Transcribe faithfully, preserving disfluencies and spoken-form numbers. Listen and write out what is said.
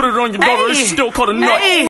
put it on your brother, it's still called a nut.